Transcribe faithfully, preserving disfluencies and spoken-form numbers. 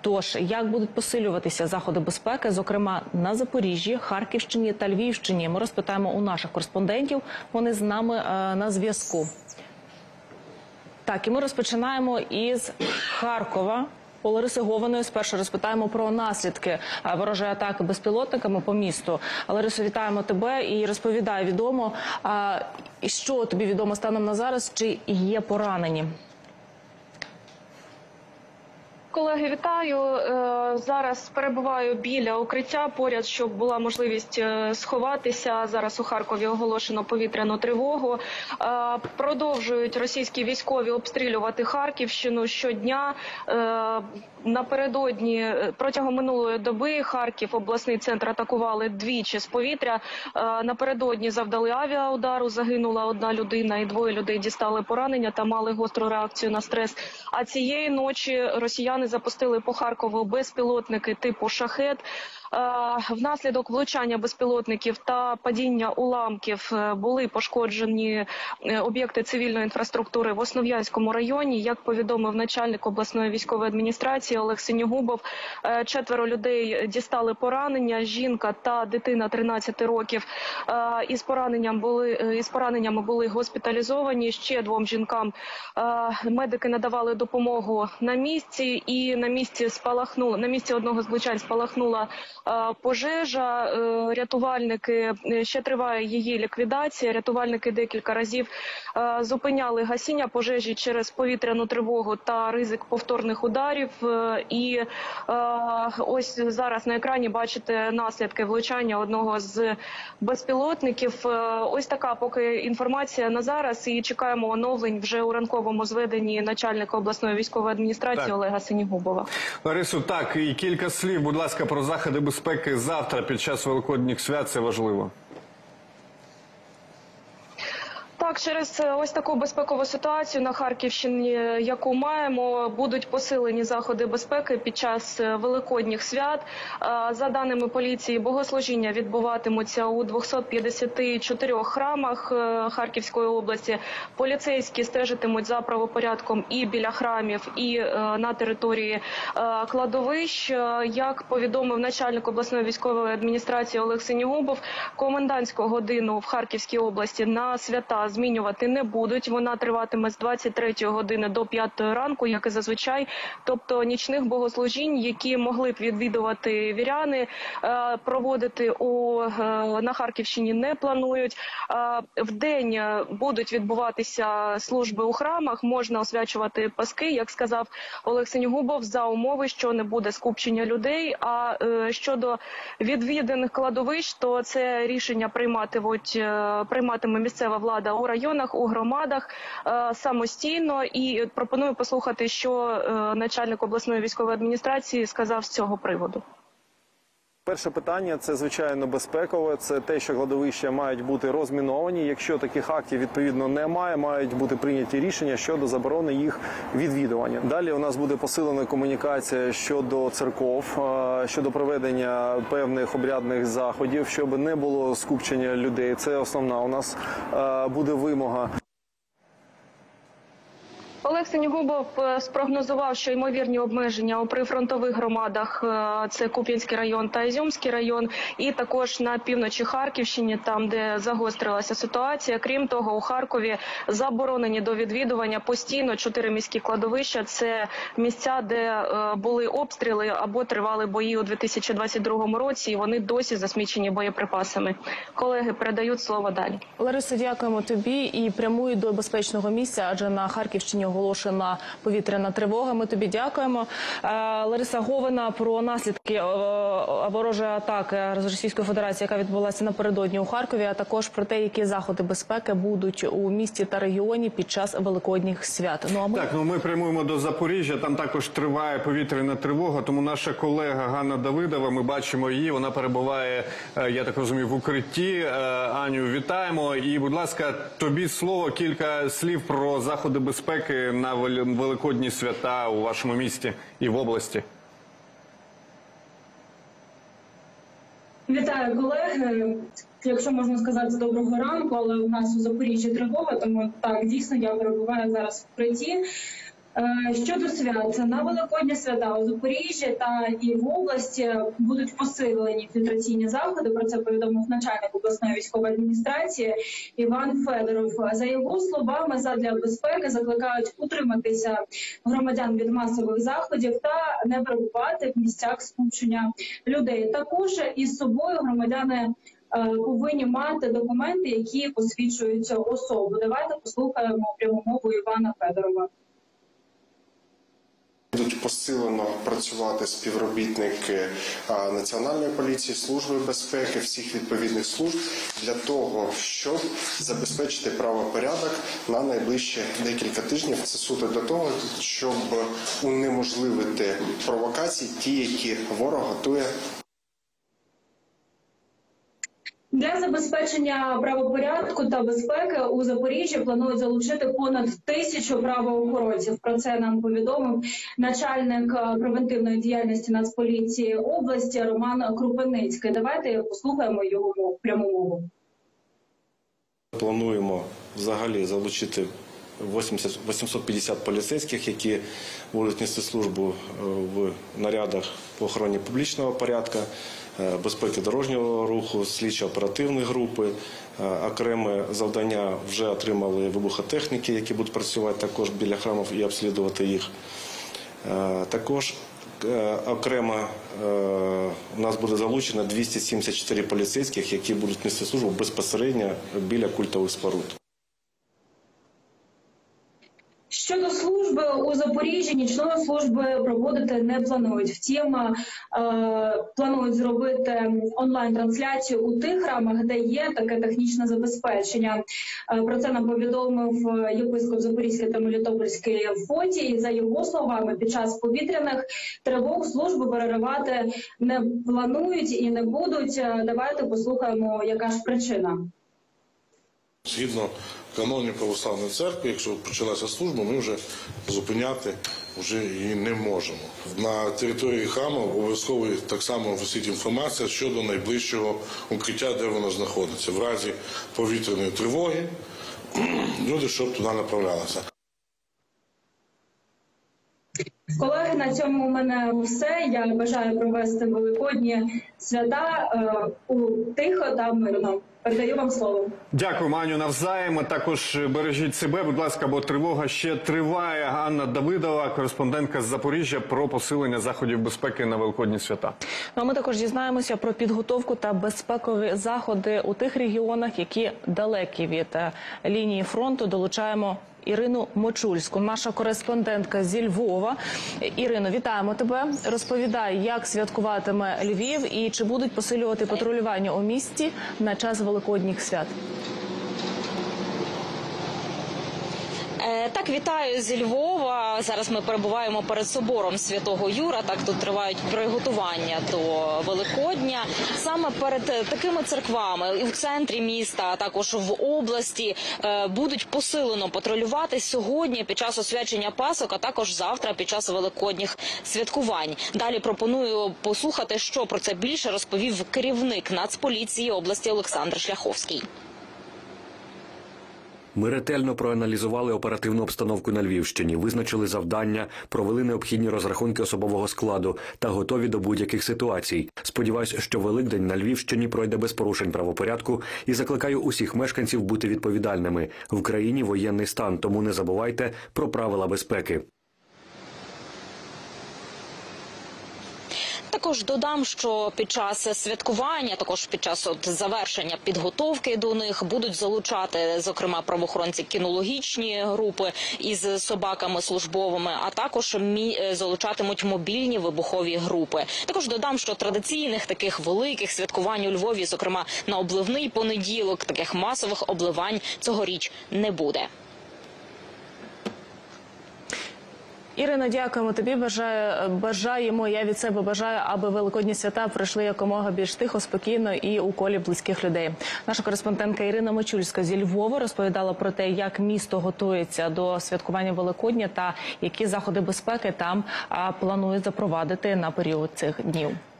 Тож, як будуть посилюватися заходи безпеки, зокрема на Запоріжжі, Харківщині та Львівщині? Ми розпитаємо у наших кореспондентів, вони з нами е, на зв'язку. Так, і ми розпочинаємо із Харкова. У Лариси Гованої спершу розпитаємо про наслідки ворожої атаки безпілотниками по місту. Ларисо, вітаємо тебе і розповідай, відомо, що тобі відомо станом на зараз, чи є поранені? Колеги, вітаю. Зараз перебуваю біля укриття поряд, щоб була можливість сховатися. Зараз у Харкові оголошено повітряну тривогу. Продовжують російські військові обстрілювати Харківщину щодня. Напередодні, протягом минулої доби, Харків, обласний центр, атакували двічі з повітря. Напередодні завдали авіаудару, загинула одна людина і двоє людей дістали поранення та мали гостру реакцію на стрес. А цієї ночі росіяни запустили по Харкову безпілотники типу «Шахед». Внаслідок влучання безпілотників та падіння уламків були пошкоджені об'єкти цивільної інфраструктури в Основ'янському районі. Як повідомив начальник обласної військової адміністрації Олег Синьогубов, четверо людей дістали поранення, жінка та дитина тринадцяти років із пораненням були із пораненнями були госпіталізовані. Ще двом жінкам медики надавали допомогу на місці, і на місці спалахнула на місці одного з влучань спалахнула пожежа. Рятувальники, ще триває її ліквідація. Рятувальники декілька разів зупиняли гасіння пожежі через повітряну тривогу та ризик повторних ударів. І ось зараз на екрані бачите наслідки влучання одного з безпілотників. Ось така поки інформація на зараз, і чекаємо оновлень вже у ранковому зведенні начальника обласної військової адміністрації так. Олега Синьогубова. Ларисо, так, і кілька слів, будь ласка, про заходи безпеки завтра під час Великодніх свят, це важливо. Так, через ось таку безпекову ситуацію на Харківщині, яку маємо, будуть посилені заходи безпеки під час Великодніх свят. За даними поліції, богослужіння відбуватимуться у двохсот п'ятдесяти чотирьох храмах Харківської області. Поліцейські стежитимуть за правопорядком і біля храмів, і на території кладовищ. Як повідомив начальник обласної військової адміністрації Олег Синьогубов, комендантську годину в Харківській області на свята змінювати не будуть. Вона триватиме з двадцять третьої години до п'ятої ранку, як і зазвичай. Тобто нічних богослужінь, які могли б відвідувати віряни, проводити у, на Харківщині не планують. Вдень будуть відбуватися служби у храмах, можна освячувати паски, як сказав Олег Синьогубов, за умови, що не буде скупчення людей. А щодо відвіданих кладовищ, то це рішення прийматимуть, прийматиме місцева влада у районах, у громадах самостійно. І пропоную послухати, що начальник обласної військової адміністрації сказав з цього приводу. Перше питання – це, звичайно, безпекове. Це те, що кладовища мають бути розміновані. Якщо таких актів, відповідно, немає, мають бути прийняті рішення щодо заборони їх відвідування. Далі у нас буде посилена комунікація щодо церков, щодо проведення певних обрядних заходів, щоб не було скупчення людей. Це основна у нас буде вимога. Олег Синьогубов спрогнозував, що ймовірні обмеження у прифронтових громадах – це Куп'янський район та Ізюмський район, і також на півночі Харківщини, там, де загострилася ситуація. Крім того, у Харкові заборонені до відвідування постійно чотири міські кладовища. Це місця, де були обстріли або тривали бої у дві тисячі двадцять другому році, і вони досі засмічені боєприпасами. Колеги передають слово далі. Лариса, дякуємо тобі і прямуй до безпечного місця, адже на Харківщині оголошена повітряна тривога. Ми тобі дякуємо. Лариса Гована про наслідки ворожої атаки з Російської Федерації, яка відбулася напередодні у Харкові, а також про те, які заходи безпеки будуть у місті та регіоні під час Великодніх свят. Ну, а ми... Так, ну ми прямуємо до Запоріжжя, там також триває повітряна тривога, тому наша колега Ганна Давидова, ми бачимо її, вона перебуває, я так розумію, в укритті. Аню, вітаємо. І, будь ласка, тобі слово, кілька слів про заходи безпеки на Великодні свята у вашому місті і в області. Вітаю, колеги. Якщо можна сказати, доброго ранку, але у нас у Запоріжжі тривога, тому так, дійсно, я перебуваю зараз в укритті. Е, Щодо свят, на Великодні свята у Запоріжжі та і в області будуть посилені фільтраційні заходи. Про це повідомив начальник обласної військової адміністрації Іван Федоров. За його словами, задля безпеки закликають утриматися громадян від масових заходів та не перебувати в місцях скупчення людей. Також із собою громадяни повинні мати документи, які посвідчують особу. Давайте послухаємо пряму мову Івана Федорова. Будуть посилено працювати співробітники Національної поліції, Служби безпеки, всіх відповідних служб для того, щоб забезпечити правопорядок на найближчі декілька тижнів. Це суто для того, щоб унеможливити провокації, ті, які ворог готує. Для забезпечення правопорядку та безпеки у Запоріжжі планують залучити понад тисячу правоохоронців. Про це нам повідомив начальник превентивної діяльності Нацполіції області Роман Крупеницький. Давайте послухаємо його мову, пряму мову. Плануємо взагалі залучити вісімсот п'ятдесят поліцейських, які будуть нести службу в нарядах по охороні публічного порядку, безпеки дорожнього руху, слідчо-оперативні групи. Окреме завдання вже отримали вибухотехніки, які будуть працювати також біля храмів і обслідувати їх. Також окремо у нас буде залучено двісті сімдесят чотири поліцейських, які будуть нести службу безпосередньо біля культових споруд. Щодо служби у Запоріжжі, нічної служби проводити не планують. Втім, е, планують зробити онлайн-трансляцію у тих храмах, де є таке технічне забезпечення. Е, про це нам повідомив єпископ Запорізький та Мелітопольський Фотій. За його словами, під час повітряних тривог служби переривати не планують і не будуть. Давайте послухаємо, яка ж причина. Згідно канонів Православної церкви, якщо почалася служба, ми вже зупиняти вже її не можемо. На території храму обов'язково так само висить інформація щодо найближчого укриття, де воно знаходиться. В разі повітряної тривоги люди, щоб туди направлялися. Колеги, на цьому у мене все. Я бажаю провести великодні свята е, у тихо та мирно. Передаю вам слово. Дякую, Маню, навзаєм. Також бережіть себе, будь ласка, бо тривога ще триває. Ганна Давидова, кореспондентка з Запоріжжя, про посилення заходів безпеки на великодні свята. Ну, а ми також дізнаємося про підготовку та безпекові заходи у тих регіонах, які далекі від е, лінії фронту. Долучаємо Ірину Мочульську, наша кореспондентка зі Львова. Ірино, вітаємо тебе. Розповідай, як святкуватиме Львів і чи будуть посилювати патрулювання у місті на час великодніх свят. Так, вітаю зі Львова. Зараз ми перебуваємо перед собором Святого Юра. Так, тут тривають приготування до Великодня. Саме перед такими церквами і в центрі міста, а також в області будуть посилено патрулювати сьогодні під час освячення Пасок, а також завтра під час великодніх святкувань. Далі пропоную послухати, що про це більше розповів керівник Нацполіції області Олександр Шляховський. Ми ретельно проаналізували оперативну обстановку на Львівщині, визначили завдання, провели необхідні розрахунки особового складу та готові до будь-яких ситуацій. Сподіваюсь, що Великдень на Львівщині пройде без порушень правопорядку і закликаю усіх мешканців бути відповідальними. В країні воєнний стан, тому не забувайте про правила безпеки. Також додам, що під час святкування, також під час от завершення підготовки до них будуть залучати, зокрема, правоохоронці кінологічні групи із собаками службовими, а також мі... залучатимуть мобільні вибухові групи. Також додам, що традиційних таких великих святкувань у Львові, зокрема на обливний понеділок, таких масових обливань цьогоріч не буде. Ірино, дякуємо тобі. Бажаю, бажаємо, я від себе бажаю, аби великодні свята пройшли якомога більш тихо, спокійно і у колі близьких людей. Наша кореспондентка Ірина Мочульська зі Львова розповідала про те, як місто готується до святкування Великодня та які заходи безпеки там планують запровадити на період цих днів.